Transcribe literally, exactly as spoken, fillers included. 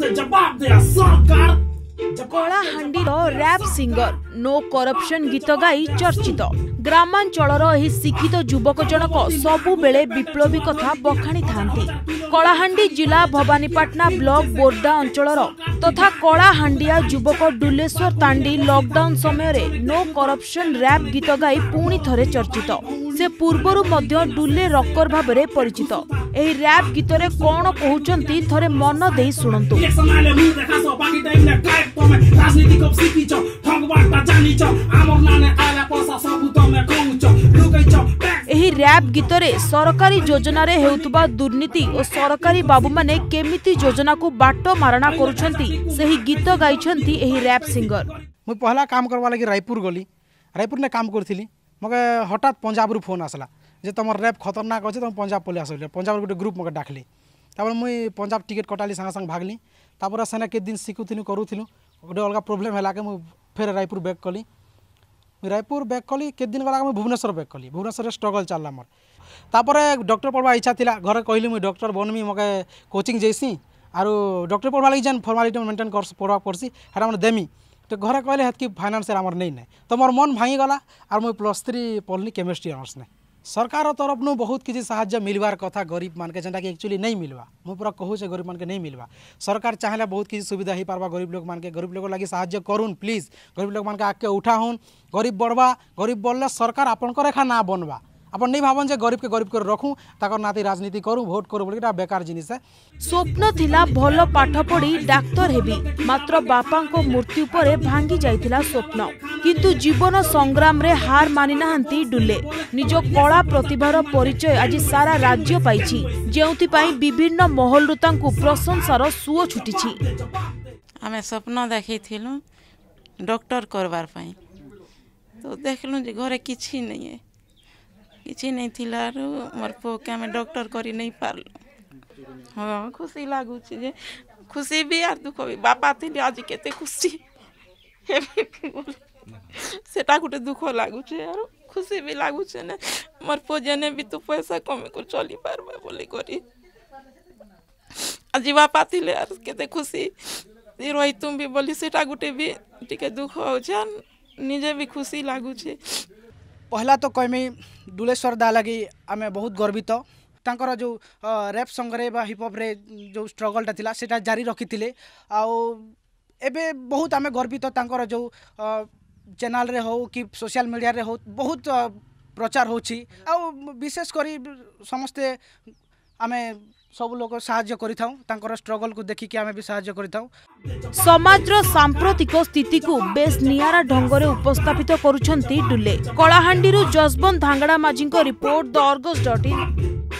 जवाब दे सरकार। Kalahandi rap singer no corruption गीत गाई चर्चित ग्रामांचलर एही शिक्षित युवक जनक सबु बेले विप्लवी कथा बखाणी थांती। कलाहांडी जिला भवानीपाटना ब्लॉक बोर्डा अंचलर तथा कलाहांडिया युवक डुलेश्वर तांडी लॉकडाउन समय रे नो करप्शन रैप गीत गाई पुणी थरे चर्चित। से पूर्वरु मध्य डुले रॉकर भाबरे परिचित। एही रैप गीत रे कोन कहउचंती थरे मन देई सुनंतु। एही रैप गीत रे सरकारी योजना रे हेउतबा दुर्नीति और सरकारी बाबू माने केमिति योजना को बाटो मारणा करूछंती सेही गीत गाइछंती एही रैप सिंगर। मु पहला काम करवा लगी रायपुर गली, रायपुर ने काम करथिली। मगे हठात पंजाब रु फोन आसला जे तुम रैप खतरनाक अच्छे तुम पंजाब पलि आस। पंजाब गोटे ग्रुप मगे डाकली। तापर मुई पंजाब टिकेट कटाली संगे संगे भागली। तापर सेना के दिन शिखुथिलु करूथिलु गोटे अलग प्रोब्लेम है कि मुझे फिर रायपुर बैक कली। रायपुर बैक कली के दिन गला भुवनेश्वर बैक कली। भुवनेश्वर स्ट्रगल चलला मोर। तापर डॉक्टर पढ़वा इच्छा थिला घर कहली मुझे डॉक्टर बनमी मगे कोचिंग जैसी आरो डॉक्टर पढ़वा लगी जेन फॉर्मालिटी मेंटेन कर पढ़वा पड़सी हेटा मन देमी। तो घर कहले हेतकी फाइनान्स आमर नहीं ना तो मोर मन भांगी गला और मुझे प्लस थ्री पढ़ली केमिस्ट्री ऑनर्स ने। सरकार तरफ नु बहुत किसी साहाय्य मिलवार कथा गरीब मान के जेनटा कि एक्चुअली नहीं मिलवा। मु पूरा कहूँ से गरीब मान के नहीं मिलवा। सरकार चाहे बहुत किसी सुविधा ही पारवा गरीब लोग मान के। गरीब लोग लगी साहाय्य करूँ प्लीज। गरीब लोग मान के आके उठा हूँ गरीब बढ़वा। गरीब बढ़ले सरकार आपन को रेखा ना बनवा। अपन नहीं भावन जे गरीब के गरीब कर रखूँ ताकर नाती राजनीति करूँ भोट करूँ बोली बेकार जिनिस है। स्वप्न थिला भल पाठ पढ़ी डाक्तर हेबी मात्र बापा को मृत्यु पर भांगी जाइथिला स्वप्न। किंतु जीवन संग्राम रे हार मानि नाहंती डुले। निज कला प्रतिभार परिचय आज सारा राज्य पाइछि जेउथि पई विभिन्न महल तांकु प्रशंसार सुओ छुटिछि। आमे स्वप्न देखिथिलु डॉक्टर करबार पई तो देखलु जे घरे किछि नहीं है किछि नहीं थिला रो मोर पो के आमे डॉक्टर करी नहीं पारलु। हां खुशी लागु छै जे खुशी भी आर दुख भी बापा थिले आज केते खुशी सेटा गुटे दुख लागु छै आरो खुशी भी लागु छै ने मोर पो जने भी तो पैसा कमे को चली पारबा बोली करी आज बापा थिले आर केते खुशी रोई तुम भी बोली सेटा गुटे भी टिके दुख हो छै निजे भी खुशी लागु छै। पहला तो कहमी डुलेश्वर दा लगी आमे बहुत गर्वित। तांकर जो रैप संगरे बा हिप हॉप रे जो स्ट्रगलटा थिला सेटा जारी रखिथिले आउ एबे बहुत आमे गर्वित। तांकर जो चैनल रे हो कि सोशल मीडिया रे हो बहुत प्रचार होछि आउ विशेष करी समस्ते आमे सब लोग साहाय्य करिथाउ तांकर स्ट्रगल को देखि कि आमे भी साहाय्य करिथाउ। समाजर सांप्रतिक स्थिति को बेस नियारा ढंगरे उपस्थापित करूछंती डुले। कलाहांडी रु Jaswant Dhangra Majhi report the Argus dot in.